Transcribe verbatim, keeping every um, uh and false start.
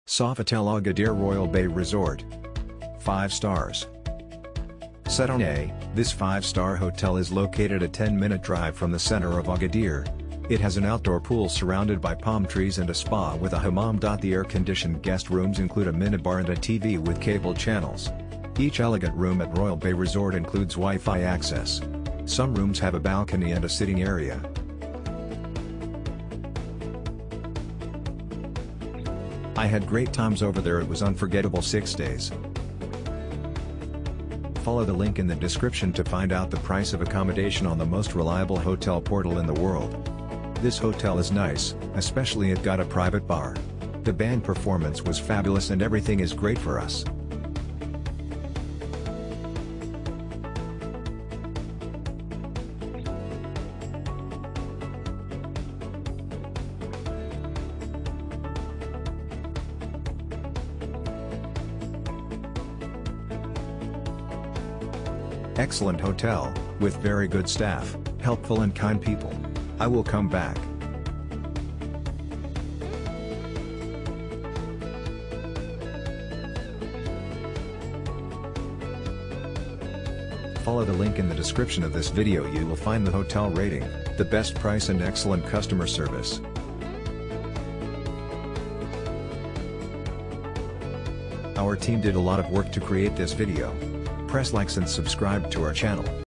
Sofitel Agadir Royal Bay Resort. five stars. Set on A, this five star hotel is located a ten minute drive from the center of Agadir. It has an outdoor pool surrounded by palm trees and a spa with a hammam. The air-conditioned guest rooms include a minibar and a T V with cable channels. Each elegant room at Royal Bay Resort includes Wi-Fi access. Some rooms have a balcony and a sitting area. I had great times over there. It was unforgettable six days. Follow the link in the description to find out the price of accommodation on the most reliable hotel portal in the world. This hotel is nice, especially it got a private bar. The band performance was fabulous and everything is great for us. Excellent hotel, with very good staff, helpful and kind people. I will come back. Follow the link in the description of this video. You will find the hotel rating, the best price and excellent customer service. Our team did a lot of work to create this video. Press likes and subscribe to our channel.